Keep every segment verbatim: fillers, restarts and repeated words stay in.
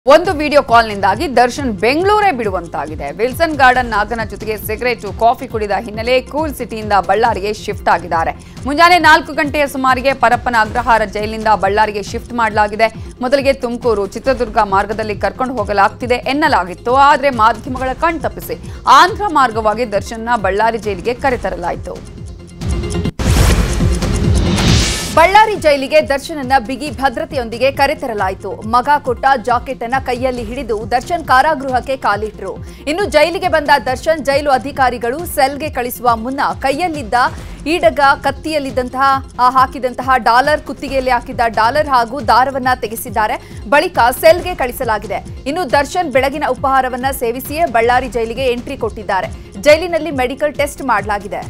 ಒಂದು ವಿಡಿಯೋ ಕಾಲ್ನಿಂದಾಗಿ ದರ್ಶನ್ ಬೆಂಗಳೂರೇ ಬಿಡುವಂತಾಗಿದೆ. ವಿಲ್ಸನ್ ಗಾರ್ಡನ್ ನಾಗನ ಜೊತೆಗೆ ಸಿಗರೇಟ್ ಕಾಫಿ ಕುಡಿದ ಹಿನ್ನೆಲೆ ಕೂಲ್ ಸಿಟಿಯಿಂದ ಬಳ್ಳಾರಿಗೆ ಶಿಫ್ಟ್ ಆಗಿದ್ದಾರೆ. ಮುಂಜಾನೆ ನಾಲ್ಕು ಗಂಟೆಯ ಸುಮಾರಿಗೆ ಪರಪ್ಪನ ಅಗ್ರಹಾರ ಜೈಲಿನಿಂದ ಬಳ್ಳಾರಿಗೆ ಶಿಫ್ಟ್ ಮಾಡಲಾಗಿದೆ. ಮೊದಲಿಗೆ ತುಮಕೂರು ಚಿತ್ರದುರ್ಗ ಮಾರ್ಗದಲ್ಲಿ ಕರ್ಕೊಂಡು ಹೋಗಲಾಗ್ತಿದೆ ಎನ್ನಲಾಗಿತ್ತು. ಆದರೆ ಮಾಧ್ಯಮಗಳ ಕಣ್ತಪ್ಪಿಸಿ ಆಂಧ್ರ ಮಾರ್ಗವಾಗಿ ದರ್ಶನ್ನ ಬಳ್ಳಾರಿ ಜೈಲಿಗೆ ಕರೆತರಲಾಯಿತು. ಬಳ್ಳಾರಿ ಜೈಲಿಗೆ ದರ್ಶನನ್ನ ಬಿಗಿ ಭದ್ರತೆಯೊಂದಿಗೆ ಕರೆತರಲಾಯಿತು. ಮಗ ಕೊಟ್ಟ ಜಾಕೆಟ್ ಅನ್ನ ಕೈಯಲ್ಲಿ ಹಿಡಿದು ದರ್ಶನ್ ಕಾರಾಗೃಹಕ್ಕೆ ಕಾಲಿಟ್ರು. ಇನ್ನು ಜೈಲಿಗೆ ಬಂದ ದರ್ಶನ್ ಜೈಲು ಅಧಿಕಾರಿಗಳು ಸೆಲ್ಗೆ ಕಳಿಸುವ ಮುನ್ನ ಕೈಯಲ್ಲಿದ್ದ ಈಡಗ, ಕತ್ತಿಯಲ್ಲಿದ್ದಂತಹ ಹಾಕಿದಂತಹ ಡಾಲರ್, ಕುತ್ತಿಗೆಯಲ್ಲಿ ಹಾಕಿದ್ದ ಡಾಲರ್ ಹಾಗೂ ದಾರವನ್ನ ತೆಗೆಸಿದ್ದಾರೆ. ಬಳಿಕ ಸೆಲ್ಗೆ ಕಳಿಸಲಾಗಿದೆ. ಇನ್ನು ದರ್ಶನ್ ಬೆಳಗಿನ ಉಪಹಾರವನ್ನ ಸೇವಿಸಿಯೇ ಬಳ್ಳಾರಿ ಜೈಲಿಗೆ ಎಂಟ್ರಿ ಕೊಟ್ಟಿದ್ದಾರೆ. ಜೈಲಿನಲ್ಲಿ ಮೆಡಿಕಲ್ ಟೆಸ್ಟ್ ಮಾಡಲಾಗಿದೆ.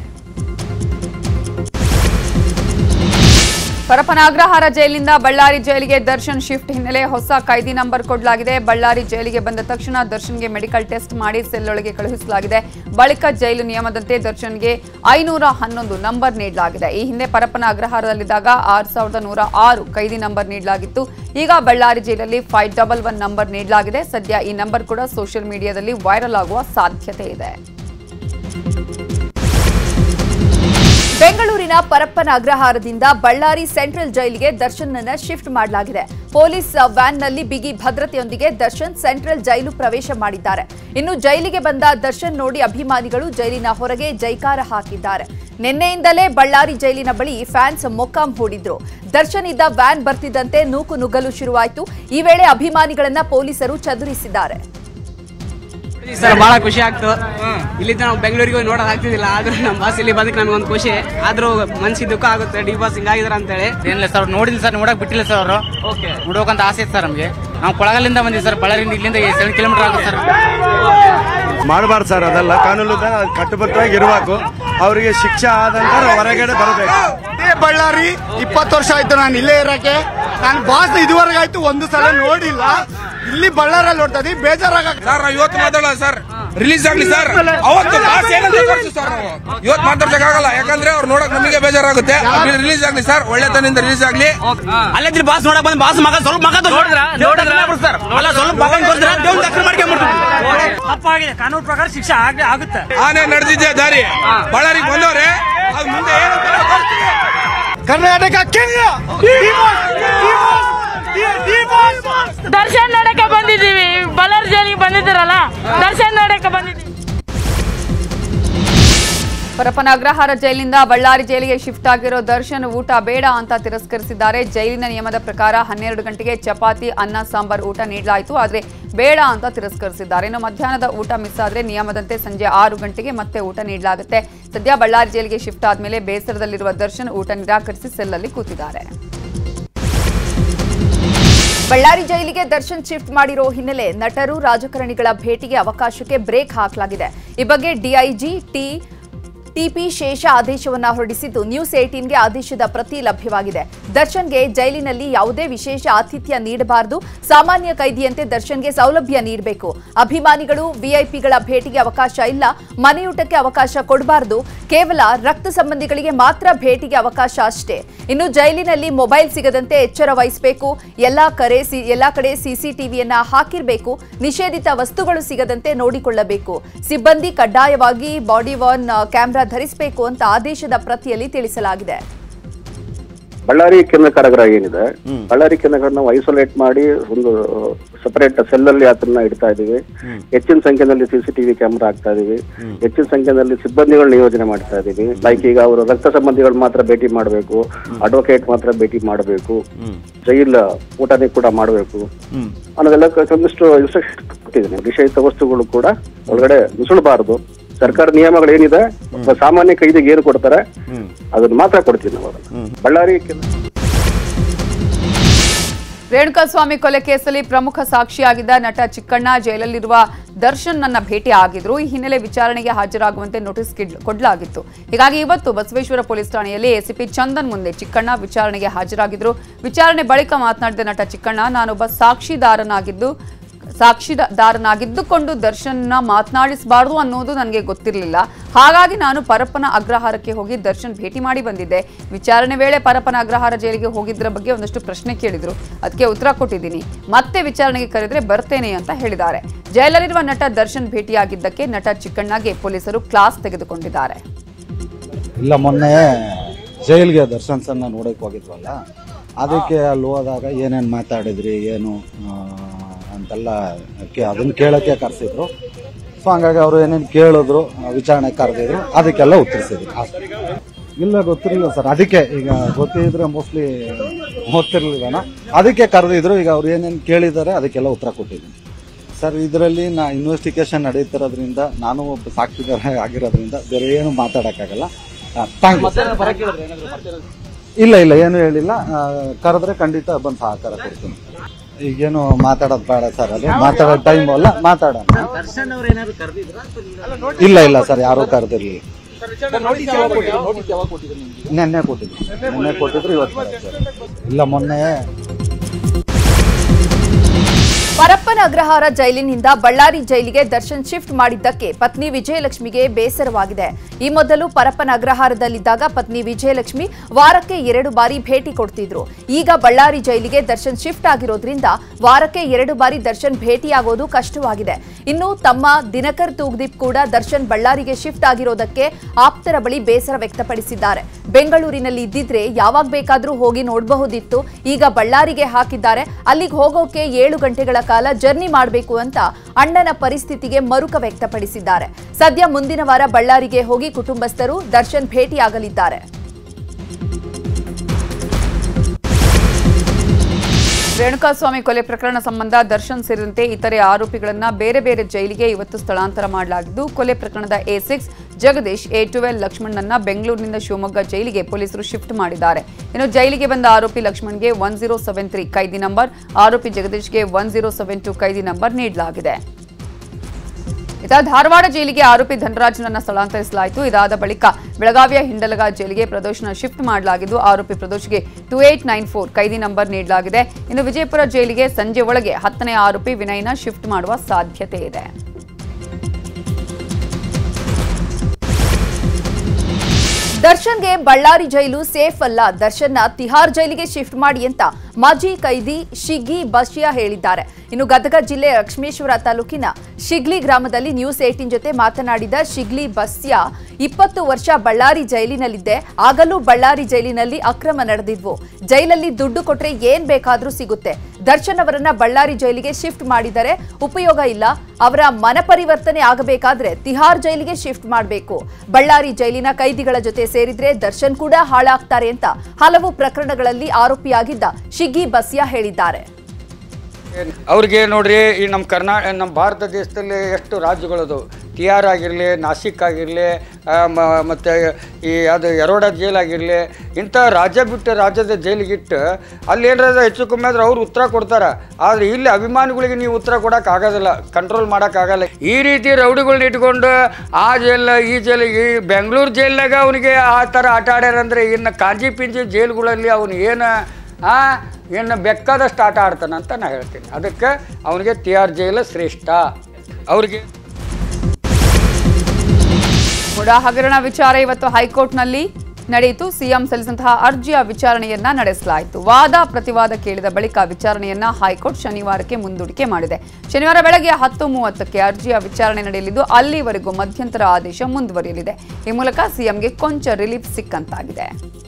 ಪರಪ್ಪನ ಅಗ್ರಹಾರ ಜೈಲಿನಿಂದ ಬಳ್ಳಾರಿ ಜೈಲಿಗೆ ದರ್ಶನ್ ಶಿಫ್ಟ್ ಹಿನ್ನೆಲೆ ಹೊಸ ಕೈದಿ ನಂಬರ್ ಕೊಡಲಾಗಿದೆ. ಬಳ್ಳಾರಿ ಜೈಲಿಗೆ ಬಂದ ತಕ್ಷಣ ದರ್ಶನ್ಗೆ ಮೆಡಿಕಲ್ ಟೆಸ್ಟ್ ಮಾಡಿ ಸೆಲ್ ಒಳಗೆ ಕಳುಹಿಸಲಾಗಿದೆ. ಬಳಿಕ ಜೈಲು ನಿಯಮದಂತೆ ದರ್ಶನ್ಗೆ ಐನೂರ ಹನ್ನೊಂದು ನಂಬರ್ ನೀಡಲಾಗಿದೆ. ಈ ಹಿಂದೆ ಪರಪ್ಪನ ಅಗ್ರಹಾರದಲ್ಲಿದ್ದಾಗ ಆರು ಸಾವಿರದ ನೂರ ಆರು ಕೈದಿ ನಂಬರ್ ನೀಡಲಾಗಿತ್ತು. ಈಗ ಬಳ್ಳಾರಿ ಜೈಲಲ್ಲಿ ಫೈವ್ ಡಬಲ್ ಒನ್ ನಂಬರ್ ನೀಡಲಾಗಿದೆ. ಸದ್ಯ ಈ ನಂಬರ್ ಕೂಡ ಸೋಷಿಯಲ್ ಮೀಡಿಯಾದಲ್ಲಿ ವೈರಲ್ ಆಗುವ ಸಾಧ್ಯತೆ ಇದೆ. ಬೆಂಗಳೂರಿನ ಪರಪ್ಪನ ಅಗ್ರಹಾರದಿಂದ ಬಳ್ಳಾರಿ ಸೆಂಟ್ರಲ್ ಜೈಲಿಗೆ ದರ್ಶನ್ ಅನ್ನು ಶಿಫ್ಟ್ ಮಾಡಲಾಗಿದೆ. ಪೊಲೀಸ್ ವ್ಯಾನ್ನಲ್ಲಿ ಬಿಗಿ ಭದ್ರತೆಯೊಂದಿಗೆ ದರ್ಶನ್ ಸೆಂಟ್ರಲ್ ಜೈಲು ಪ್ರವೇಶ ಮಾಡಿದ್ದಾರೆ. ಇನ್ನು ಜೈಲಿಗೆ ಬಂದ ದರ್ಶನ್ ನೋಡಿ ಅಭಿಮಾನಿಗಳು ಜೈಲಿನ ಹೊರಗೆ ಜೈಕಾರ ಹಾಕಿದ್ದಾರೆ. ನಿನ್ನೆಯಿಂದಲೇ ಬಳ್ಳಾರಿ ಜೈಲಿನ ಬಳಿ ಫ್ಯಾನ್ಸ್ ಮೊಕ್ಕಾಂ ಹೂಡಿದ್ರು. ದರ್ಶನ್ ಇದ್ದ ವ್ಯಾನ್ ಬರ್ತಿದ್ದಂತೆ ನೂಕು ನುಗ್ಗಲು ಶುರುವಾಯಿತು. ಈ ವೇಳೆ ಅಭಿಮಾನಿಗಳನ್ನ ಪೊಲೀಸರು ಚದುರಿಸಿದ್ದಾರೆ. ಸರ್ ಬಹಳ ಖುಷಿ ಆಗ್ತು. ಇಲ್ಲಿ ನಾವು ಬೆಂಗಳೂರಿಗೆ ನೋಡೋದು ಆಗ್ತಿದ್ದಿಲ್ಲ. ಆದ್ರೂ ನಮ್ಮ ಬಾಸ್ ಇಲ್ಲಿ ಬಂದಕ್ಕೆ ನನ್ಗೊಂದು ಖುಷಿ. ಆದ್ರೂ ಮನ್ಸಿಗೆ ದುಃಖ ಆಗುತ್ತೆ. ಡಿ ಬಾಸ್ ಹಿಂಗಾಗಿದಾರ ಅಂತ ಹೇಳಿ. ಏನಿಲ್ಲ ಸರ್, ನೋಡಿಲ್ಲ ಸರ್, ನೋಡಕ್ ಬಿಟ್ಟಿಲ್ಲ ಸರ್ ಅವರು. ನೋಡೋಕಂತ ಆಸೆ ಇತ್ತು ಸರ್ ನಮ್ಗೆ. ನಾವು ಕೊಳಗಲ್ಲಿಂದ ಬಂದಿವಿ ಸರ್. ಬಳ್ಳಾರಿಂದ ಇಲ್ಲಿಂದ ಸೆವೆನ್ ಕಿಲೋಮೀಟರ್ ಆಗುತ್ತೆ ಸರ್. ಮಾಡಬಾರ್ದು ಸರ್, ಅದೆಲ್ಲ ಕಾನೂನು ಕಟ್ಟುಬದ್ಧವಾಗಿ ಇರಬೇಕು. ಅವರಿಗೆ ಶಿಕ್ಷೆ ಆದಂತ ಹೊರಗಡೆ ಬರಬೇಕು. ಬಳ್ಳಾರಿ ಇಪ್ಪತ್ತು ವರ್ಷ ಆಯ್ತು ನಾನು ಇಲ್ಲೇ ಇರಕ್ಕೆ. ನಾನು ಬಾಸ್ ಇದುವರೆಗೆ ಆಯ್ತು ಒಂದು ಸಲ ನೋಡಿಲ್ಲ. ಇಲ್ಲಿ ಬಳ್ಳಾರಲ್ಲಿ ನೋಡ್ತಾ ಇದೀವಿ, ಬೇಜಾರಾಗ ಸರ್. ಇವತ್ತು ಮಾತಾಡೋಣ ಸರ್, ರಿಲೀಸ್ ಆಗ್ಲಿ ಸರ್. ಅವತ್ತು ಇವತ್ತು ಮಾತಾಡ್ಸಕ್ಕಾಗಲ್ಲ, ಯಾಕಂದ್ರೆ ಅವ್ರು ನೋಡಕ್ ನಮಗೆ ಬೇಜಾರಾಗುತ್ತೆ. ರಿಲೀಸ್ ಆಗ್ಲಿ ಸರ್, ಒಳ್ಳೆತನದಿಂದ ರಿಲೀಸ್ ಆಗ್ಲಿ. ಅಲ್ಲೇ ಬಾಸ್ ನೋಡಕ್ ಬಂದ್ ಬಾಸ್ ಮಗ ಸ್ವಲ್ಪ ಮಗ ತಪ್ಪಾಗಿದೆ. ಕಾನೂನು ಪ್ರಕಾರ ಶಿಕ್ಷೆ ಆಗುತ್ತೆ. ಆನೆ ನಡೆದಿದ್ದೆ ದಾರಿ ಬಳ್ಳಾರಿಗೆ ಬಂದವ್ರೆ. ಅದು ಮುಂದೆ ಏನು ಕರ್ನಾಟಕ ದರ್ಶನ್ ನೋಡಕ್ಕೆ ಬಂದಿದ್ದೀವಿ. ಬಳ್ಳಾರಿ ಜೈಲಿಗೆ ಬಂದಿದ್ದೀರಲ್ಲ, ದರ್ಶನ್ ನೋಡಕ್ಕೆ ಬಂದಿದ್ದೀವಿ. ಪರಪ್ಪನ ಅಗ್ರಹಾರ ಜೈಲಿನಿಂದ ಬಳ್ಳಾರಿ ಜೈಲಿಗೆ ಶಿಫ್ಟ್ ಆಗಿರೋ ದರ್ಶನ್ ಊಟ ಬೇಡ ಅಂತ ತಿರಸ್ಕರಿಸಿದ್ದಾರೆ. ಜೈಲಿನ ನಿಯಮದ ಪ್ರಕಾರ ಹನ್ನೆರಡು ಗಂಟೆಗೆ ಚಪಾತಿ, ಅನ್ನ, ಸಾಂಬಾರ್ ಊಟ ನೀಡಲಾಯಿತು. ಆದರೆ ಬೇಡ ಅಂತ ತಿರಸ್ಕರಿಸಿದ್ದಾರೆ. ಇನ್ನು ಮಧ್ಯಾಹ್ನದ ಊಟ ಮಿಸ್ ಆದರೆ ನಿಯಮದಂತೆ ಸಂಜೆ ಆರು ಗಂಟೆಗೆ ಮತ್ತೆ ಊಟ ನೀಡಲಾಗುತ್ತೆ. ಸದ್ಯ ಬಳ್ಳಾರಿ ಜೈಲಿಗೆ ಶಿಫ್ಟ್ ಆದ್ಮೇಲೆ ಬೇಸರದಲ್ಲಿರುವ ದರ್ಶನ್ ಊಟ ನಿರಾಕರಿಸಿ ಸೆಲ್ಲಲ್ಲಿ ಕೂತಿದ್ದಾರೆ. ಬಳ್ಳಾರಿ ಜೈಲಿಗೆ ದರ್ಶನ್ ಶಿಫ್ಟ್ ಮಾಡಿರೋ ಹಿನ್ನೆಲೆ ನಟರು, ರಾಜಕಾರಣಿಗಳ ಭೇಟಿಗೆ ಅವಕಾಶಕ್ಕೆ ಬ್ರೇಕ್ ಹಾಕಲಾಗಿದೆ. ಈ ಬಗ್ಗೆ ಡಿಐಜಿ ಟಿ ಟಿಪಿ ಶೇಷ ಆದೇಶವನ್ನ ಹೊರಡಿಸಿದ್ದು ನ್ಯೂಸ್ ಏಟೀನ್ಗೆ ಆದೇಶದ ಪ್ರತಿ ಲಭ್ಯವಾಗಿದೆ. ದರ್ಶನ್ಗೆ ಜೈಲಿನಲ್ಲಿ ಯಾವುದೇ ವಿಶೇಷ ಆತಿಥ್ಯ ನೀಡಬಾರದು. ಸಾಮಾನ್ಯ ಕೈದಿಯಂತೆ ದರ್ಶನ್ಗೆ ಸೌಲಭ್ಯ ನೀಡಬೇಕು. ಅಭಿಮಾನಿಗಳು, ವಿಐಪಿಗಳ ಭೇಟಿಗೆ ಅವಕಾಶ ಇಲ್ಲ. ಮನೆಯೂಟಕ್ಕೆ ಅವಕಾಶ ಕೊಡಬಾರದು. ಕೇವಲ ರಕ್ತ ಸಂಬಂಧಿಗಳಿಗೆ ಮಾತ್ರ ಭೇಟಿಗೆ ಅವಕಾಶ ಅಷ್ಟೇ. ಇನ್ನು ಜೈಲಿನಲ್ಲಿ ಮೊಬೈಲ್ ಸಿಗದಂತೆ ಎಚ್ಚರ ವಹಿಸಬೇಕು. ಎಲ್ಲಾ ಕಡೆ ಎಲ್ಲಾ ಕಡೆ ಸಿಸಿಟಿವಿಯನ್ನ ಹಾಕಿರಬೇಕು. ನಿಷೇಧಿತ ವಸ್ತುಗಳು ಸಿಗದಂತೆ ನೋಡಿಕೊಳ್ಳಬೇಕು. ಸಿಬ್ಬಂದಿ ಕಡ್ಡಾಯವಾಗಿ ಬಾಡಿ ವಾರ್ನ್ ಕ್ಯಾಮೆರಾ ಧರಿಸಬೇಕು ಅಂತ ಆದೇಶದ ಪ್ರತಿಯಲ್ಲಿ ತಿಳಿಸಲಾಗಿದೆ. ಬಳ್ಳಾರಿ ಕೇಂದ್ರ ಕಾರಾಗೃಹ ಏನಿದೆ, ಬಳ್ಳಾರಿ ಕೇಂದ್ರ ನಾವು ಐಸೋಲೇಟ್ ಮಾಡಿ ಒಂದು ಸಪರೇಟ್ ಸೆಲ್ ಅಲ್ಲಿ ಅದನ್ನ ಇಡ್ತಾ ಇದೀವಿ. ಹೆಚ್ಚಿನ ಸಂಖ್ಯೆಯಲ್ಲಿ ಸಿಸಿಟಿವಿ ಕ್ಯಾಮೆರಾ ಹಾಕ್ತಾ ಇದೀವಿ. ಹೆಚ್ಚಿನ ಸಂಖ್ಯೆಯಲ್ಲಿ ಸಿಬ್ಬಂದಿಗಳು ನಿಯೋಜನೆ ಮಾಡ್ತಾ ಇದೀವಿ. ಲೈಕ್ ಈಗ ಅವರು ರಕ್ತ ಸಂಬಂಧಿಗಳು ಮಾತ್ರ ಭೇಟಿ ಮಾಡಬೇಕು, ಅಡ್ವೊಕೇಟ್ ಮಾತ್ರ ಭೇಟಿ ಮಾಡಬೇಕು, ಜೈಲ್ ಊಟನೇ ಕೂಡ ಮಾಡಬೇಕು ಅನ್ನೋದೆಲ್ಲ ಒಂದಿಷ್ಟು ಇನ್ಸ್ಟ್ರಕ್ಷನ್ ಕೊಟ್ಟಿದ್ದೀನಿ. ನಿಷೇಧಿತ ವಸ್ತುಗಳು ಕೂಡ ಒಳಗಡೆ ನುಸುಳಬಾರದು. ಸರ್ಕಾರ ನಿಯಮಗಳು ಏನಿದೆ, ಸಾಮಾನ್ಯ ಕೈದಿಗೆ ಏನು ಕೊಡ್ತಾರೆ ಅದನ್ನ ಮಾತ್ರ ಕೊಡ್ತೀವಿ ನಾವು. ಬಳ್ಳಾರಿ ರೇಣುಕಾಸ್ವಾಮಿ ಕೊಲೆ ಕೇಸಲ್ಲಿ ಪ್ರಮುಖ ಸಾಕ್ಷಿಯಾಗಿದ್ದ ನಟ ಚಿಕ್ಕಣ್ಣ ಜೈಲಲ್ಲಿರುವ ದರ್ಶನ್ ನನ್ನ ಭೇಟಿ ಆಗಿದ್ರು. ಈ ಹಿನ್ನೆಲೆ ವಿಚಾರಣೆಗೆ ಹಾಜರಾಗುವಂತೆ ನೋಟಿಸ್ ಕೊಡಲಾಗಿತ್ತು. ಹೀಗಾಗಿ ಇವತ್ತು ಬಸವೇಶ್ವರ ಪೊಲೀಸ್ ಠಾಣೆಯಲ್ಲಿ ಎಸಿಪಿ ಚಂದನ್ ಮುಂದೆ ಚಿಕ್ಕಣ್ಣ ವಿಚಾರಣೆಗೆ ಹಾಜರಾಗಿದ್ರು. ವಿಚಾರಣೆ ಬಳಿಕ ಮಾತನಾಡಿದ ನಟ ಚಿಕ್ಕಣ್ಣ, ನಾನೊಬ್ಬ ಸಾಕ್ಷಿದಾರನಾಗಿದ್ದು ಸಾಕ್ಷಿದಾರನಾಗಿದ್ದುಕೊಂಡು ದರ್ಶನ್ನ ಮಾತನಾಡಿಸಬಾರ್ದು ಅನ್ನೋದು ನನಗೆ ಗೊತ್ತಿರಲಿಲ್ಲ. ಹಾಗಾಗಿ ನಾನು ಪರಪ್ಪನ ಅಗ್ರಹಾರಕ್ಕೆ ಹೋಗಿ ದರ್ಶನ್ ಭೇಟಿ ಮಾಡಿ ಬಂದಿದ್ದೆ. ವಿಚಾರಣೆ ವೇಳೆ ಪರಪ್ಪನ ಅಗ್ರಹಾರ ಜೈಲಿಗೆ ಹೋಗಿದ್ದರ ಬಗ್ಗೆ ಒಂದಷ್ಟು ಪ್ರಶ್ನೆ ಕೇಳಿದ್ರು, ಅದಕ್ಕೆ ಉತ್ತರ ಕೊಟ್ಟಿದ್ದೀನಿ. ಮತ್ತೆ ವಿಚಾರಣೆಗೆ ಕರೆದ್ರೆ ಬರ್ತೇನೆ ಅಂತ ಹೇಳಿದ್ದಾರೆ. ಜೈಲಲ್ಲಿರುವ ನಟ ದರ್ಶನ್ ಭೇಟಿಯಾಗಿದ್ದಕ್ಕೆ ನಟ ಚಿಕ್ಕಣ್ಣಗೆ ಪೊಲೀಸರು ಕ್ಲಾಸ್ ತೆಗೆದುಕೊಂಡಿದ್ದಾರೆ. ಇಲ್ಲ, ಮೊನ್ನೆ ಜೈಲ್ಗೆ ದರ್ಶನ್ ಸರ್ ನೋಡಕ್ಕೆ ಹೋಗಿದ್ವಲ್ಲ, ಅದಕ್ಕೆ ಅಲ್ಲಿ ಹೋದಾಗ ಏನೇನು ಮಾತಾಡಿದ್ರಿ ಏನು ಅಂತೆಲ್ಲ ಅದನ್ನ ಕೇಳಕ್ಕೆ ಕರೆಸಿದ್ರು. ಸೊ ಹಂಗಾಗಿ ಅವರು ಏನೇನು ಕೇಳಿದ್ರು, ವಿಚಾರಣೆ ಕರೆದಿದ್ರು, ಅದಕ್ಕೆಲ್ಲ ಉತ್ತರಿಸಿದ್ರು. ಇಲ್ಲ, ಗೊತ್ತಿರಲಿಲ್ಲ ಸರ್. ಅದಕ್ಕೆ ಈಗ ಗೊತ್ತಿದ್ರೆ ಮೋಸ್ಟ್ಲಿ ಗೊತ್ತಿರಲಿಲ್ಲ, ಅದಕ್ಕೆ ಕರೆದಿದ್ರು. ಈಗ ಅವ್ರು ಏನೇನು ಕೇಳಿದ್ದಾರೆ ಅದಕ್ಕೆಲ್ಲ ಉತ್ತರ ಕೊಟ್ಟಿದ್ದೀನಿ ಸರ್. ಇದರಲ್ಲಿ ನಾ ಇನ್ವೆಸ್ಟಿಗೇಷನ್ ನಡೀತಿರೋದ್ರಿಂದ, ನಾನು ಒಬ್ಬ ಸಾಕ್ಷಿದಾರ ಆಗಿರೋದ್ರಿಂದ ಬೇರೆ ಏನು ಮಾತಾಡೋಕ್ಕಾಗಲ್ಲ. Thank you. ಇಲ್ಲ ಇಲ್ಲ ಏನು ಹೇಳಿಲ್ಲ. ಕರೆದ್ರೆ ಖಂಡಿತ ಬಂದು ಸಹಕಾರ ಕೊಡ್ತೀನಿ. ಈಗೇನು ಮಾತಾಡೋದು ಬೇಡ ಸರ್, ಅದು ಮಾತಾಡೋ ಟೈಮ್ ಅಲ್ಲ, ಮಾತಾಡೋಣ. ಇಲ್ಲ ಇಲ್ಲ ಸರ್, ಯಾರೂ ಕರೆದಿರಲಿಲ್ಲ. ನೆನ್ನೆ ಕೊಟ್ಟಿದ್ರು ನೆನ್ನೆ ಕೊಟ್ಟಿದ್ರು ಇವತ್ತು ಇಲ್ಲ, ಮೊನ್ನೆ. ಪರಪ್ಪನ ಅಗ್ರಹಾರ ಜೈಲಿನಿಂದ ಬಳ್ಳಾರಿ ಜೈಲಿಗೆ ದರ್ಶನ್ ಶಿಫ್ಟ್ ಮಾಡಿದ್ದಕ್ಕೆ ಪತ್ನಿ ವಿಜಯಲಕ್ಷ್ಮಿಗೆ ಬೇಸರವಾಗಿದೆ. ಈ ಮೊದಲು ಪರಪ್ಪನ ಅಗ್ರಹಾರದಲ್ಲಿದ್ದಾಗ ಪತ್ನಿ ವಿಜಯಲಕ್ಷ್ಮಿ ವಾರಕ್ಕೆ ಎರಡು ಬಾರಿ ಭೇಟಿ ಕೊಡ್ತಿದ್ರು. ಈಗ ಬಳ್ಳಾರಿ ಜೈಲಿಗೆ ದರ್ಶನ್ ಶಿಫ್ಟ್ ಆಗಿರೋದ್ರಿಂದ ವಾರಕ್ಕೆ ಎರಡು ಬಾರಿ ದರ್ಶನ್ ಭೇಟಿಯಾಗೋದು ಕಷ್ಟವಾಗಿದೆ. ಇನ್ನು ತಮ್ಮ ದಿನಕರ್ ತೂಗ್ದೀಪ್ ಕೂಡ ದರ್ಶನ್ ಬಳ್ಳಾರಿಗೆ ಶಿಫ್ಟ್ ಆಗಿರೋದಕ್ಕೆ ಆಪ್ತರ ಬಳಿ ಬೇಸರ ವ್ಯಕ್ತಪಡಿಸಿದ್ದಾರೆ. ಬೆಂಗಳೂರಿನಲ್ಲಿ ಇದ್ದಿದ್ರೆ ಯಾವಾಗ ಬೇಕಾದ್ರೂ ಹೋಗಿ ನೋಡಬಹುದಿತ್ತು, ಈಗ ಬಳ್ಳಾರಿಗೆ ಹಾಕಿದ್ದಾರೆ. ಅಲ್ಲಿಗೆ ಹೋಗೋಕೆ ಏಳು ಗಂಟೆಗಳ ಕಾಲ ಜರ್ನಿ ಮಾಡಬೇಕು ಅಂತ ಅಣ್ಣನ ಪರಿಸ್ಥಿತಿಗೆ ಮರುಕ ವ್ಯಕ್ತಪಡಿಸಿದ್ದಾರೆ. ಸದ್ಯ ಮುಂದಿನ ವಾರ ಬಳ್ಳಾರಿಗೆ ಹೋಗಿ ಕುಟುಂಬಸ್ಥರು ದರ್ಶನ್ ಭೇಟಿಯಾಗಲಿದ್ದಾರೆ. ರೇಣುಕಾಸ್ವಾಮಿ ಕೊಲೆ ಪ್ರಕರಣ ಸಂಬಂಧ ದರ್ಶನ್ ಸೇರಿದಂತೆ ಇತರೆ ಆರೋಪಿಗಳನ್ನ ಬೇರೆ ಬೇರೆ ಜೈಲಿಗೆ ಇವತ್ತು ಸ್ಥಳಾಂತರ ಮಾಡಲಾಗಿದ್ದು, ಕೊಲೆ ಪ್ರಕರಣದ A six Jagadish, A twelve ಲಕ್ಷ್ಮಣ್ನನ್ನ ಬೆಂಗಳೂರಿನಿಂದ ಶಿವಮೊಗ್ಗ ಜೈಲಿಗೆ ಪೊಲೀಸರು ಶಿಫ್ಟ್ ಮಾಡಿದ್ದಾರೆ. ಇನ್ನು ಜೈಲಿಗೆ ಬಂದ ಆರೋಪಿ ಲಕ್ಷ್ಮಣ್ಗೆ ಒನ್ ಜೀರೋ ಸೆವೆನ್ ತ್ರೀ ಕೈದಿ ನಂಬರ್, ಆರೋಪಿ ಜಗದೀಶ್ಗೆ ಒನ್ ಜೀರೋ ಸೆವೆನ್ ಟು ಕೈದಿ ನಂಬರ್ ನೀಡಲಾಗಿದೆ. ಇತ್ತ ಧಾರವಾಡ ಜೈಲಿಗೆ ಆರೋಪಿ ಧನರಾಜ್ನನ್ನ ಸ್ಥಳಾಂತರಿಸಲಾಯಿತು. ಇದಾದ ಬಳಿಕ ಬೆಳಗಾವಿಯ ಹಿಂಡಲಗ ಜೈಲಿಗೆ ಪ್ರದೋಷ್ನ ಶಿಫ್ಟ್ ಮಾಡಲಾಗಿದ್ದು, ಆರೋಪಿ ಪ್ರದೋಷ್ಗೆ ಟೂ ಏಟ್ ನೈನ್ ಫೋರ್ ಕೈದಿ ನಂಬರ್ ನೀಡಲಾಗಿದೆ. ಇನ್ನು ವಿಜಯಪುರ ಜೈಲಿಗೆ ಸಂಜೆ ಒಳಗೆ ಹತ್ತನೇ ಆರೋಪಿ ವಿನಯ್ನ ಶಿಫ್ಟ್ ಮಾಡುವ ಸಾಧ್ಯತೆ ಇದೆ. ದರ್ಶನ್ಗೆ ಬಳ್ಳಾರಿ ಜೈಲು ಸೇಫ್ ಅಲ್ಲ, ದರ್ಶನ್ನ ತಿಹಾರ್ ಜೈಲಿಗೆ ಶಿಫ್ಟ್ ಮಾಡಿ ಅಂತ ಮಾಜಿ ಕೈದಿ ಶಿಗ್ಗಿ ಬಸ್ಯಾ ಹೇಳಿದ್ದಾರೆ. ಇನ್ನು ಗದಗ ಜಿಲ್ಲೆ ಲಕ್ಷ್ಮೇಶ್ವರ ತಾಲೂಕಿನ ಶಿಗ್ಲಿ ಗ್ರಾಮದಲ್ಲಿ ನ್ಯೂಸ್ ಏಟೀನ್ ಜೊತೆ ಮಾತನಾಡಿದ ಶಿಗ್ಲಿ ಬಸ್ಯಾ, ಇಪ್ಪತ್ತು ವರ್ಷ ಬಳ್ಳಾರಿ ಜೈಲಿನಲ್ಲಿದ್ದೆ, ಆಗಲೂ ಬಳ್ಳಾರಿ ಜೈಲಿನಲ್ಲಿ ಅಕ್ರಮ ನಡೆದಿದ್ವು. ಜೈಲಲ್ಲಿ ದುಡ್ಡು ಕೊಟ್ರೆ ಏನ್ ಬೇಕಾದ್ರೂ ಸಿಗುತ್ತೆ. ದರ್ಶನ್ ಅವರನ್ನ ಬಳ್ಳಾರಿ ಜೈಲಿಗೆ ಶಿಫ್ಟ್ ಮಾಡಿದರೆ ಉಪಯೋಗ ಇಲ್ಲ. ಅವರ ಮನಪರಿವರ್ತನೆ ಆಗಬೇಕಾದ್ರೆ ತಿಹಾರ್ ಜೈಲಿಗೆ ಶಿಫ್ಟ್ ಮಾಡಬೇಕು. ಬಳ್ಳಾರಿ ಜೈಲಿನ ಕೈದಿಗಳ ಜೊತೆ ಸೇರಿದ್ರೆ ದರ್ಶನ್ ಕೂಡ ಹಾಳಾಗ್ತಾರೆ ಅಂತ ಹಲವು ಪ್ರಕರಣಗಳಲ್ಲಿ ಆರೋಪಿಯಾಗಿದ್ದ ಶಿಗ್ಗಿ ಬಸ್ಯಾ ಹೇಳಿದ್ದಾರೆ. ಅವ್ರಿಗೆ ನೋಡ್ರಿ, ಈ ನಮ್ಮ ಕರ್ನಾಟಕ ನಮ್ಮ ಭಾರತ ದೇಶದಲ್ಲಿ ಎಷ್ಟು ರಾಜ್ಯಗಳದು, ಟಿ ಆರ್ ಆಗಿರಲಿ, ನಾಸಿಕ್ ಆಗಿರಲಿ, ಮತ್ತು ಈ ಅದು ಯರೋಡ ಜೈಲ್ ಆಗಿರಲಿ, ಇಂಥ ರಾಜ್ಯ ಬಿಟ್ಟು ರಾಜ್ಯದ ಜೈಲಿಗಿಟ್ಟು ಅಲ್ಲಿ ಏನಾರ ಹೆಚ್ಚು ಕಮ್ಮಿ ಆದ್ರೆ ಅವ್ರು ಉತ್ತರ ಕೊಡ್ತಾರೆ. ಆದರೆ ಇಲ್ಲಿ ಅಭಿಮಾನಿಗಳಿಗೆ ನೀವು ಉತ್ತರ ಕೊಡೋಕೆ ಆಗೋದಿಲ್ಲ, ಕಂಟ್ರೋಲ್ ಮಾಡೋಕ್ಕಾಗಲ್ಲ. ಈ ರೀತಿ ರೌಡಿಗಳನ್ನ ಇಟ್ಕೊಂಡು ಆ ಜೈಲ ಈ ಜೈಲಿಗೆ, ಈ ಬೆಂಗಳೂರು ಜೈಲ್ನಾಗ ಅವನಿಗೆ ಆ ಥರ ಆಟ ಆಡ್ಯಾರಂದರೆ ಇನ್ನು ಕಾಂಜಿ ಪಿಂಜಿ ಜೈಲುಗಳಲ್ಲಿ ಅವನು ಏನು ಆ ಇನ್ನು ಬೇಕಾದಷ್ಟು ಆಟ ಆಡ್ತಾನೆ ಅಂತ ನಾನು ಹೇಳ್ತೀನಿ. ಅದಕ್ಕೆ ಅವನಿಗೆ ಟಿ ಆರ್ ಜೈಲು ಶ್ರೇಷ್ಠ. ಅವ್ರಿಗೆ ಮುಡಾ ಹಗರಣ ವಿಚಾರ ಇವತ್ತು ಹೈಕೋರ್ಟ್ನಲ್ಲಿ ನಡೆಯಿತು. ಸಿಎಂ ಸಲ್ಲಿಸಿದಂತಹ ಅರ್ಜಿಯ ವಿಚಾರಣೆಯನ್ನ ನಡೆಸಲಾಯಿತು. ವಾದ ಪ್ರತಿವಾದ ಕೇಳಿದ ಬಳಿಕ ವಿಚಾರಣೆಯನ್ನ ಹೈಕೋರ್ಟ್ ಶನಿವಾರಕ್ಕೆ ಮುಂದೂಡಿಕೆ ಮಾಡಿದೆ. ಶನಿವಾರ ಬೆಳಗ್ಗೆ ಹತ್ತು ಮೂವತ್ತಕ್ಕೆ ಅರ್ಜಿಯ ವಿಚಾರಣೆ ನಡೆಯಲಿದ್ದು, ಅಲ್ಲಿವರೆಗೂ ಮಧ್ಯಂತರ ಆದೇಶ ಮುಂದುವರಿಯಲಿದೆ. ಈ ಮೂಲಕ ಸಿಎಂಗೆ ಕೊಂಚ ರಿಲೀಫ್ ಸಿಕ್ಕಂತಾಗಿದೆ.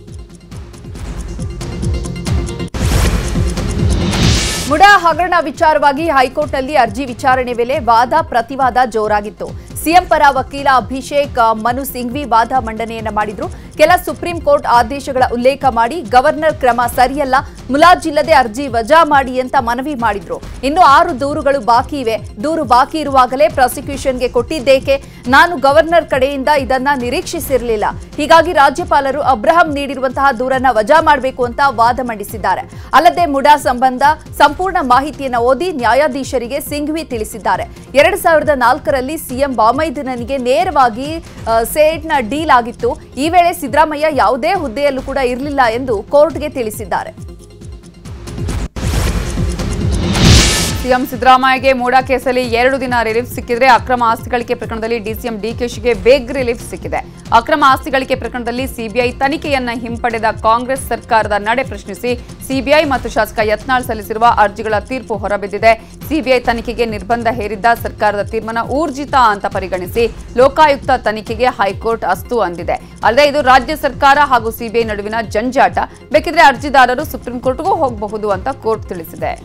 ಮುಡಾ ಹಗರಣ ವಿಚಾರವಾಗಿ ಹೈಕೋರ್ಟ್ನಲ್ಲಿ ಅರ್ಜಿ ವಿಚಾರಣೆ ವೇಳೆ ವಾದ ಪ್ರತಿವಾದ ಜೋರಾಗಿತ್ತು. ಸಿಎಂ ಪರ ವಕೀಲ ಅಭಿಷೇಕ್ ಮನು ಸಿಂಘ್ವಿ ವಾದ ಮಂಡನೆಯನ್ನ ಮಾಡಿದ್ರು. ಕೆಲ ಸುಪ್ರೀಂ ಕೋರ್ಟ್ ಆದೇಶಗಳ ಉಲ್ಲೇಖ ಮಾಡಿ ಗವರ್ನರ್ ಕ್ರಮ ಸರಿಯಲ್ಲ, ಮುಲಾಜಿಲ್ಲದೆ ಅರ್ಜಿ ವಜಾ ಮಾಡಿ ಅಂತ ಮನವಿ ಮಾಡಿದ್ರು. ಇನ್ನು ಆರು ದೂರುಗಳು ಬಾಕಿ ಇವೆ. ದೂರು ಬಾಕಿ ಇರುವಾಗಲೇ ಪ್ರಾಸಿಕ್ಯೂಷನ್ಗೆ ಕೊಟ್ಟಿದ್ದೇಕೆ? ನಾನು ಗವರ್ನರ್ ಕಡೆಯಿಂದ ಇದನ್ನ ನಿರೀಕ್ಷಿಸಿರಲಿಲ್ಲ. ಹೀಗಾಗಿ ರಾಜ್ಯಪಾಲರು ಅಬ್ರಹಂ ನೀಡಿರುವಂತಹ ದೂರನ್ನ ವಜಾ ಮಾಡಬೇಕು ಅಂತ ವಾದ ಮಂಡಿಸಿದ್ದಾರೆ. ಅಲ್ಲದೆ ಮುಡಾ ಸಂಬಂಧ ಸಂಪೂರ್ಣ ಮಾಹಿತಿಯನ್ನು ಓದಿ ನ್ಯಾಯಾಧೀಶರಿಗೆ ಸಿಂಘ್ವಿ ತಿಳಿಸಿದ್ದಾರೆ. ಎರಡ್ ಸಾವಿರದ ನಾಲ್ಕರಲ್ಲಿ ಸಿಎಂ ಬಾಮೈದನಿಗೆ ನೇರವಾಗಿ ಸೇಡ್ನ ಡೀಲ್ ಆಗಿತ್ತು. ಈ ವೇಳೆ ಸಿದ್ದರಾಮಯ್ಯ ಯಾವುದೇ ಹುದ್ದೆಯಲ್ಲೂ ಕೂಡ ಇರಲಿಲ್ಲ ಎಂದು ಕೋರ್ಟ್ಗೆ ತಿಳಿಸಿದ್ದಾರೆ. ಸಿಎಂ ಸಿದ್ದರಾಮಯ್ಯಗೆ ಮೂಡಾ ಕೇಸಲ್ಲಿ ಎರಡು ದಿನ ರಿಲೀಫ್ ಸಿಕ್ಕಿದ್ರೆ ಅಕ್ರಮ ಆಸ್ತಿ ಗಳಿಕೆ ಪ್ರಕರಣದಲ್ಲಿ ಡಿಸಿಎಂ ಡಿಕೆಶಿಗೆ ಬೇಗ್ ರಿಲೀಫ್ ಸಿಕ್ಕಿದೆ. ಅಕ್ರಮ ಆಸ್ತಿ ಗಳಿಕೆ ಪ್ರಕರಣದಲ್ಲಿ ಸಿಬಿಐ ತನಿಖೆಯನ್ನ ಹಿಂಪಡೆದ ಕಾಂಗ್ರೆಸ್ ಸರ್ಕಾರದ ನಡೆ ಪ್ರಶ್ನಿಸಿ ಸಿಬಿಐ ಮತ್ತು ಶಾಸಕ ಯತ್ನಾಳ್ ಸಲ್ಲಿಸಿರುವ ಅರ್ಜಿಗಳ ತೀರ್ಪು ಹೊರಬಿದ್ದಿದೆ. ಸಿಬಿಐ ತನಿಖೆಗೆ ನಿರ್ಬಂಧ ಹೇರಿದ್ದ ಸರ್ಕಾರದ ತೀರ್ಮಾನ ಊರ್ಜಿತ ಅಂತ ಪರಿಗಣಿಸಿ ಲೋಕಾಯುಕ್ತ ತನಿಖೆಗೆ ಹೈಕೋರ್ಟ್ ಅಸ್ತು ಅಂದಿದೆ. ಅಲ್ಲದೆ ಇದು ರಾಜ್ಯ ಸರ್ಕಾರ ಹಾಗೂ ಸಿಬಿಐ ನಡುವಿನ ಜಂಜಾಟ, ಬೇಕಿದ್ರೆ ಅರ್ಜಿದಾರರು ಸುಪ್ರೀಂ ಕೋರ್ಟ್ಗೂ ಹೋಗಬಹುದು ಅಂತ ಕೋರ್ಟ್ ತಿಳಿಸಿದೆ.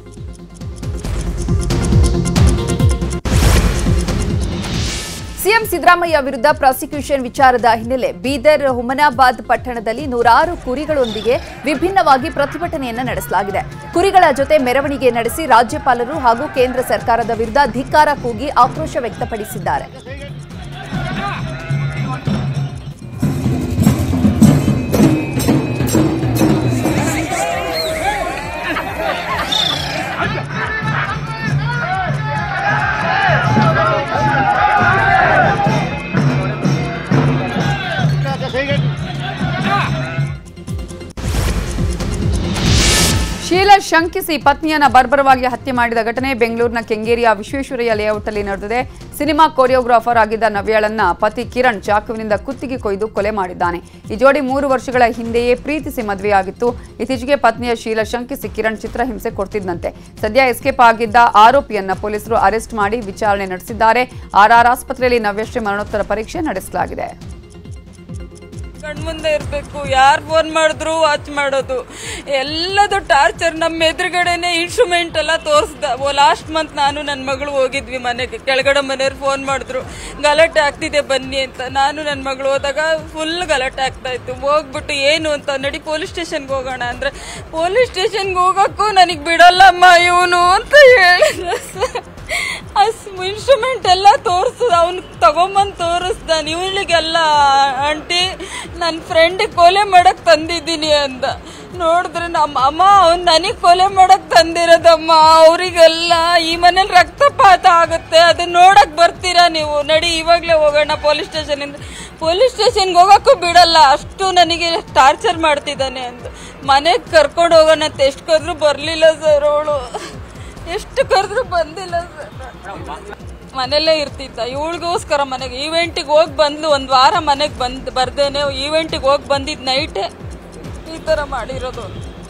ಸಿಎಂ ಸಿದ್ದರಾಮಯ್ಯ ವಿರುದ್ಧ ಪ್ರಾಸಿಕ್ಯೂಷನ್ ವಿಚಾರದ ಹಿನ್ನೆಲೆ ಬೀದರ್ ಹುಮನಾಬಾದ್ ಪಟ್ಟಣದಲ್ಲಿ ನೂರಾರು ಕುರಿಗಳೊಂದಿಗೆ ವಿಭಿನ್ನವಾಗಿ ಪ್ರತಿಭಟನೆಯನ್ನ ನಡೆಸಲಾಗಿದೆ. ಕುರಿಗಳ ಜೊತೆ ಮೆರವಣಿಗೆ ನಡೆಸಿ ರಾಜ್ಯಪಾಲರು ಹಾಗೂ ಕೇಂದ್ರ ಸರ್ಕಾರದ ವಿರುದ್ಧ ಧಿಕ್ಕಾರ ಕೂಗಿ ಆಕ್ರೋಶ ವ್ಯಕ್ತಪಡಿಸಿದ್ದಾರೆ. ಶೀಲಾ ಶಂಕಿಸಿ ಪತ್ನಿಯನ್ನ ಬರ್ಬರವಾಗಿ ಹತ್ಯೆ ಮಾಡಿದ ಘಟನೆ ಬೆಂಗಳೂರಿನ ಕೆಂಗೇರಿಯ ವಿಶ್ವೇಶ್ವರಯ್ಯ ಲೇಔಟ್ನಲ್ಲಿ ನಡೆದಿದೆ. ಸಿನಿಮಾ ಕೊರಿಯೋಗ್ರಾಫರ್ ಆಗಿದ್ದ ನವ್ಯಾಳನ್ನ ಪತಿ ಕಿರಣ್ ಚಾಕುವಿನಿಂದ ಕುತ್ತಿಗೆ ಕೊಯ್ದು ಕೊಲೆ ಮಾಡಿದ್ದಾನೆ. ಈ ಜೋಡಿ ಮೂರು ವರ್ಷಗಳ ಹಿಂದೆಯೇ ಪ್ರೀತಿಸಿ ಮದುವೆಯಾಗಿತ್ತು. ಇತ್ತೀಚೆಗೆ ಪತ್ನಿಯ ಶೀಲಾ ಶಂಕಿಸಿ ಕಿರಣ್ ಚಿತ್ರಹಿಂಸೆ ಕೊಡ್ತಿದ್ದಂತೆ. ಸದ್ಯ ಎಸ್ಕೇಪ್ ಆಗಿದ್ದ ಆರೋಪಿಯನ್ನ ಪೊಲೀಸರು ಅರೆಸ್ಟ್ ಮಾಡಿ ವಿಚಾರಣೆ ನಡೆಸಿದ್ದಾರೆ. ಆರ್ಆರ್ ಆಸ್ಪತ್ರೆಯಲ್ಲಿ ನವ್ಯಶ್ರೀ ಮರಣೋತ್ತರ ಪರೀಕ್ಷೆ ನಡೆಸಲಾಗಿದೆ. ಕಣ್ಮುಂದೆ ಇರಬೇಕು, ಯಾರು ಫೋನ್ ಮಾಡಿದ್ರು ವಾಚ್ ಮಾಡೋದು, ಎಲ್ಲದು ಟಾರ್ಚರ್. ನಮ್ಮ ಎದುರುಗಡೆನೆ ಇನ್ಸ್ಟ್ರೂಮೆಂಟ್ ಎಲ್ಲ ತೋರಿಸ್ದ. ಲಾಸ್ಟ್ ಮಂತ್ ನಾನು ನನ್ನ ಮಗಳು ಹೋಗಿದ್ವಿ ಮನೆಗೆ, ಕೆಳಗಡೆ ಮನೆಯವ್ರು ಫೋನ್ ಮಾಡಿದ್ರು ಗಲಾಟೆ ಆಗ್ತಿದೆ ಬನ್ನಿ ಅಂತ. ನಾನು ನನ್ನ ಮಗಳು ಹೋದಾಗ ಫುಲ್ ಗಲಾಟೆ ಆಗ್ತಾ ಇತ್ತು. ಹೋಗ್ಬಿಟ್ಟು ಏನು ಅಂತ ನಡಿ ಪೊಲೀಸ್ ಸ್ಟೇಷನ್ಗೆ ಹೋಗೋಣ ಅಂದ್ರೆ ಪೊಲೀಸ್ ಸ್ಟೇಷನ್ಗೆ ಹೋಗೋಕ್ಕೂ ನನಗೆ ಬಿಡಲ್ಲಮ್ಮ ಇವನು ಅಂತ ಹೇಳಿದ. ಇನ್ಸ್ಟ್ರೂಮೆಂಟ್ ಎಲ್ಲ ತೋರಿಸ್ದ, ಅವ್ನು ತಗೊಂಬಂದು ತೋರಿಸ್ದ. ಇವಳಿಗೆಲ್ಲ ಆಂಟಿ ನನ್ನ ಫ್ರೆಂಡ್ ಕೊಲೆ ಮಾಡಕ್ ತಂದಿದ್ದೀನಿ ಅಂದ. ನೋಡಿದ್ರೆ ನಮ್ಮ ಅಮ್ಮ ಅವ್ನು ನನಗೆ ಕೊಲೆ ಮಾಡಕ್ ತಂದಿರೋದಮ್ಮ. ಅವರಿಗೆಲ್ಲ ಈ ಮನೇಲಿ ರಕ್ತಪಾತ ಆಗುತ್ತೆ, ಅದನ್ನ ನೋಡಕ್ ಬರ್ತೀರಾ ನೀವು? ನಡಿ ಇವಾಗಲೇ ಹೋಗೋಣ ಪೊಲೀಸ್ ಸ್ಟೇಷನಿಂದ. ಪೊಲೀಸ್ ಸ್ಟೇಷನ್ಗೆ ಹೋಗೋಕ್ಕೂ ಬಿಡಲ್ಲ, ಅಷ್ಟು ನನಗೆ ಟಾರ್ಚರ್ ಮಾಡ್ತಿದ್ದಾನೆ ಅಂತ. ಮನೆಗೆ ಕರ್ಕೊಂಡು ಹೋಗೋಣ ಅಂತ ಎಷ್ಟು ಕರೆದ್ರು ಬರಲಿಲ್ಲ ಸರ್. ಅವಳು ಎಷ್ಟು ಕರೆದ್ರು ಬಂದಿಲ್ಲ ಸರ್. ಮನೆಯಲ್ಲೇ ಇರ್ತಿದ್ದ. ಇವಳಿಗೋಸ್ಕರ ಮನೆಗೆ ಈವೆಂಟಿಗೆ ಹೋಗಿ ಬಂದ್ಲು. ಒಂದು ವಾರ ಮನೆಗೆ ಬಂದು ಬರ್ದೇನೆ ಈವೆಂಟಿಗೆ ಹೋಗಿ ಬಂದಿದ್ದು ನೈಟೇ ಈ ಥರ ಮಾಡಿರೋದು.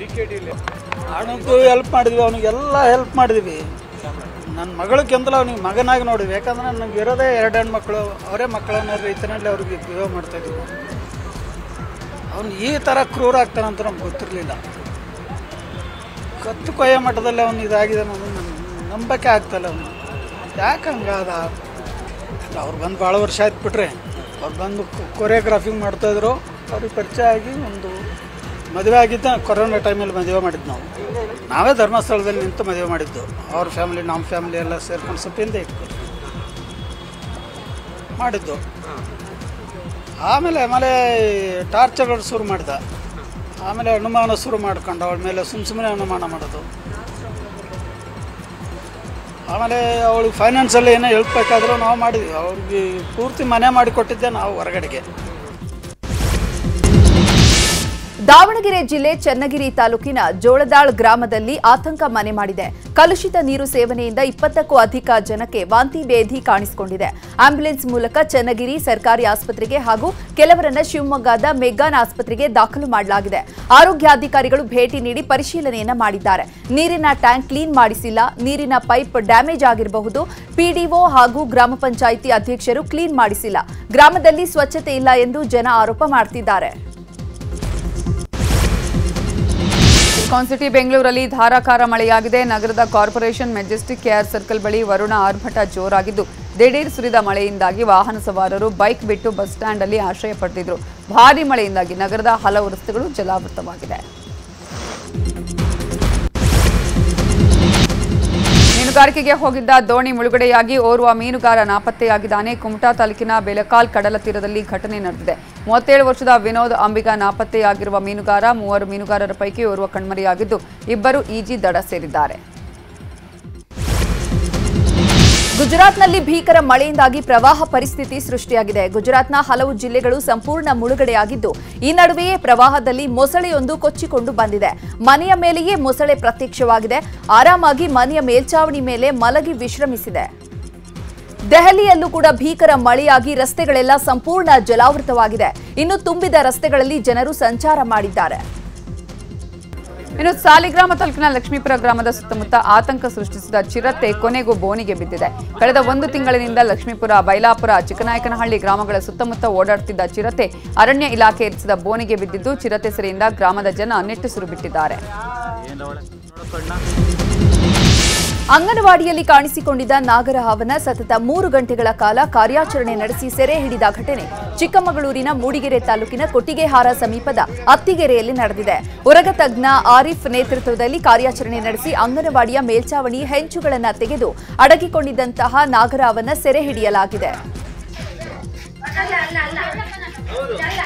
ಅವನಿಗೂ ಹೆಲ್ಪ್ ಮಾಡಿದ್ವಿ, ಅವನಿಗೆಲ್ಲ ಹೆಲ್ಪ್ ಮಾಡಿದ್ವಿ. ನನ್ನ ಮಗಳಿಗೆಂದಲ ಅವ್ನಿಗೆ ಮಗನಾಗಿ ನೋಡಿದ್ವಿ. ಯಾಕಂದ್ರೆ ನನಗೆ ಇರೋದೇ ಎರಡು ಹೆಣ್ಣು ಮಕ್ಕಳು, ಅವರೇ ಮಕ್ಕಳನ್ನ ರೈತನಲ್ಲಿ ಅವ್ರಿಗೆ ಬಿಹೇವ್ ಮಾಡ್ತಾಯಿದ್ವಿ. ಅವ್ನು ಈ ಥರ ಕ್ರೂರ ಆಗ್ತಾನಂತ ನಮ್ಗೆ ಗೊತ್ತಿರಲಿಲ್ಲ. ಕತ್ತು ಕೊಯ್ಯ ಮಟ್ಟದಲ್ಲಿ ಅವನು ಇದಾಗಿದೆ ಅನ್ನೋದು ನಂಬಕ್ಕೆ ಆಗ್ತಾಯಿಲ್ಲ. ಅವನು ಯಾಕೆ ಹಂಗಾದ? ಅವ್ರು ಬಂದು ಭಾಳ ವರ್ಷ ಆಯ್ತು ಬಿಟ್ರೆ. ಅವ್ರು ಬಂದು ಕೊರಿಯೋಗ್ರಾಫಿಂಗ್ ಮಾಡ್ತಾಯಿದ್ರು. ಅವ್ರಿಗೆ ಪರಿಚಯ ಆಗಿ ಒಂದು ಮದುವೆ ಆಗಿದ್ದ ಕೊರೋನಾ ಟೈಮಲ್ಲಿ ಮದುವೆ ಮಾಡಿದ್ದು ನಾವು. ನಾವೇ ಧರ್ಮಸ್ಥಳದಲ್ಲಿ ನಿಂತು ಮದುವೆ ಮಾಡಿದ್ದು. ಅವ್ರ ಫ್ಯಾಮಿಲಿ ನಮ್ಮ ಫ್ಯಾಮಿಲಿ ಎಲ್ಲ ಸೇರ್ಕೊಂಡು ಸೊಪ್ಪಿಂದ ಇಟ್ಕೊಂಡು ಮಾಡಿದ್ದು. ಆಮೇಲೆ ಆಮೇಲೆ ಟಾರ್ಚರ್ಗಳು ಶುರು ಮಾಡಿದ. ಆಮೇಲೆ ಅನುಮಾನ ಶುರು ಮಾಡ್ಕೊಂಡು ಅವಳ ಮೇಲೆ ಸುಮ್ಮ ಸುಮ್ಮನೆ ಅನುಮಾನ ಮಾಡೋದು. ಆಮೇಲೆ ಅವಳಿಗೆ ಫೈನಾನ್ಸಲ್ಲಿ ಏನೋ ಹೆಲ್ಪ್ ಬೇಕಾದರೂ ನಾವು ಮಾಡಿದ್ವಿ. ಅವ್ರಿಗೆ ಪೂರ್ತಿ ಮನೆ ಮಾಡಿಕೊಟ್ಟಿದ್ದೆ ನಾವು ಹೊರಗಡೆಗೆ. ದಾವಣಗೆರೆ ಜಿಲ್ಲೆ ಚನ್ನಗಿರಿ ತಾಲೂಕಿನ ಜೋಳದಾಳ್ ಗ್ರಾಮದಲ್ಲಿ ಆತಂಕ ಮನೆ ಮಾಡಿದೆ. ಕಲುಷಿತ ನೀರು ಸೇವನೆಯಿಂದ ಇಪ್ಪತ್ತಕ್ಕೂ ಅಧಿಕ ಜನಕ್ಕೆ ವಾಂತಿ ಭೇದಿ ಕಾಣಿಸಿಕೊಂಡಿದೆ. ಆಂಬ್ಯುಲೆನ್ಸ್ ಮೂಲಕ ಚನ್ನಗಿರಿ ಸರ್ಕಾರಿ ಆಸ್ಪತ್ರೆಗೆ ಹಾಗೂ ಕೆಲವರನ್ನ ಶಿವಮೊಗ್ಗದ ಮೆಗ್ಗಾನ್ ಆಸ್ಪತ್ರೆಗೆ ದಾಖಲು ಮಾಡಲಾಗಿದೆ. ಆರೋಗ್ಯಾಧಿಕಾರಿಗಳು ಭೇಟಿ ನೀಡಿ ಪರಿಶೀಲನೆಯನ್ನ ಮಾಡಿದ್ದಾರೆ. ನೀರಿನ ಟ್ಯಾಂಕ್ ಕ್ಲೀನ್ ಮಾಡಿಸಿಲ್ಲ, ನೀರಿನ ಪೈಪ್ ಡ್ಯಾಮೇಜ್ ಆಗಿರಬಹುದು. ಪಿಡಿಒ ಹಾಗೂ ಗ್ರಾಮ ಪಂಚಾಯಿತಿ ಅಧ್ಯಕ್ಷರು ಕ್ಲೀನ್ ಮಾಡಿಸಿಲ್ಲ. ಗ್ರಾಮದಲ್ಲಿ ಸ್ವಚ್ಛತೆ ಇಲ್ಲ ಎಂದು ಜನ ಆರೋಪ ಮಾಡ್ತಿದ್ದಾರೆ. ಇಸ್ಕಾನ್ ಸಿಟಿ ಬೆಂಗಳೂರಲ್ಲಿ ಧಾರಾಕಾರ ಮಳೆಯಾಗಿದೆ. ನಗರದ ಕಾರ್ಪೊರೇಷನ್ ಮೆಜೆಸ್ಟಿಕ್ ಕೇಆರ್ ಸರ್ಕಲ್ ಬಳಿ ವರುಣ ಆರ್ಭಟ ಜೋರಾಗಿದ್ದು ದಿಢೀರ್ ಸುರಿದ ಮಳೆಯಿಂದಾಗಿ ವಾಹನ ಸವಾರರು ಬೈಕ್ ಬಿಟ್ಟು ಬಸ್ ಸ್ಟ್ಯಾಂಡ್ ಅಲ್ಲಿ ಆಶ್ರಯ ಪಡೆದಿದ್ರು. ಭಾರೀ ಮಳೆಯಿಂದಾಗಿ ನಗರದ ಹಲವು ರಸ್ತೆಗಳು ಜಲಾವೃತವಾಗಿದೆ. ಮೀನುಗಾರಿಕೆಗೆ ಹೋಗಿದ್ದ ದೋಣಿ ಮುಳುಗಡೆಯಾಗಿ ಓರ್ವ ಮೀನುಗಾರ ನಾಪತ್ತೆಯಾಗಿದ್ದಾನೆ. ಕುಮಟಾ ತಾಲೂಕಿನ ಬೆಲಕಾಲ್ ಕಡಲ ತೀರದಲ್ಲಿ ಘಟನೆ ನಡೆದಿದೆ. ಮೂವತ್ತೇಳು ವರ್ಷದ ವಿನೋದ್ ಅಂಬಿಗಾ ನಾಪತ್ತೆಯಾಗಿರುವ ಮೀನುಗಾರ. ಮೂವರು ಮೀನುಗಾರರ ಪೈಕಿ ಓರ್ವ ಕಣ್ಮರೆಯಾಗಿದ್ದು ಇಬ್ಬರು ಈಜಿ ದಡ ಸೇರಿದ್ದಾರೆ. ಗುಜರಾತ್ನಲ್ಲಿ ಭೀಕರ ಮಳೆಯಿಂದಾಗಿ ಪ್ರವಾಹ ಪರಿಸ್ಥಿತಿ ಸೃಷ್ಟಿಯಾಗಿದೆ. ಗುಜರಾತ್ನ ಹಲವು ಜಿಲ್ಲೆಗಳು ಸಂಪೂರ್ಣ ಮುಳುಗಡೆಯಾಗಿದ್ದು, ಈ ನಡುವೆಯೇ ಪ್ರವಾಹದಲ್ಲಿ ಮೊಸಳೆಯೊಂದು ಕೊಚ್ಚಿಕೊಂಡು ಬಂದಿದೆ. ಮನೆಯ ಮೇಲೆಯೇ ಮೊಸಳೆ ಪ್ರತ್ಯಕ್ಷವಾಗಿದೆ. ಆರಾಮಾಗಿ ಮನೆಯ ಮೇಲ್ಚಾವಣಿ ಮೇಲೆ ಮಲಗಿ ವಿಶ್ರಮಿಸಿದೆ. ದೆಹಲಿಯಲ್ಲೂ ಕೂಡ ಭೀಕರ ಮಳೆಯಾಗಿ ರಸ್ತೆಗಳೆಲ್ಲ ಸಂಪೂರ್ಣ ಜಲಾವೃತವಾಗಿದೆ. ಇನ್ನು ತುಂಬಿದ ರಸ್ತೆಗಳಲ್ಲಿ ಜನರು ಸಂಚಾರ ಮಾಡಿದ್ದಾರೆ. ಇನ್ನು ಸಾಲಿಗ್ರಾಮ ತಾಲೂಕಿನ ಲಕ್ಷ್ಮೀಪುರ ಗ್ರಾಮದ ಸುತ್ತಮುತ್ತ ಆತಂಕ ಸೃಷ್ಟಿಸಿದ ಚಿರತೆ ಕೊನೆಗೂ ಬೋನಿಗೆ ಬಿದ್ದಿದೆ. ಕಳೆದ ಒಂದು ತಿಂಗಳಿನಿಂದ ಲಕ್ಷ್ಮೀಪುರ, ಬೈಲಾಪುರ, ಚಿಕ್ಕನಾಯಕನಹಳ್ಳಿ ಗ್ರಾಮಗಳ ಸುತ್ತಮುತ್ತ ಓಡಾಡುತ್ತಿದ್ದ ಚಿರತೆ ಅರಣ್ಯ ಇಲಾಖೆ ಇರಿಸಿದ ಬೋನಿಗೆ ಬಿದ್ದಿದ್ದು, ಚಿರತೆ ಸೆರೆಯಿಂದ ಗ್ರಾಮದ ಜನ ನಿಟ್ಟುಸಿರು ಬಿಟ್ಟಿದ್ದಾರೆ. ಅಂಗನವಾಡಿಯಲ್ಲಿ ಕಾಣಿಸಿಕೊಂಡಿದ್ದ ನಾಗರಹಾವನ ಸತತ ಮೂರು ಗಂಟೆಗಳ ಕಾಲ ಕಾರ್ಯಾಚರಣೆ ನಡೆಸಿ ಸೆರೆ ಹಿಡಿದ ಘಟನೆ ಚಿಕ್ಕಮಗಳೂರಿನ ಮೂಡಿಗೆರೆ ತಾಲೂಕಿನ ಕೊಟ್ಟಿಗೆಹಾರ ಸಮೀಪದ ಅತ್ತಿಗೆರೆಯಲ್ಲಿ ನಡೆದಿದೆ. ಉರಗ ತಜ್ಞ ಆರಿಫ್ ನೇತೃತ್ವದಲ್ಲಿ ಕಾರ್ಯಾಚರಣೆ ನಡೆಸಿ ಅಂಗನವಾಡಿಯ ಮೇಲ್ಚಾವಣಿ ಹೆಂಚುಗಳನ್ನು ತೆಗೆದು ಅಡಗಿಕೊಂಡಿದ್ದಂತಹ ನಾಗರಹಾವನ ಸೆರೆ ಹಿಡಿಯಲಾಗಿದೆ.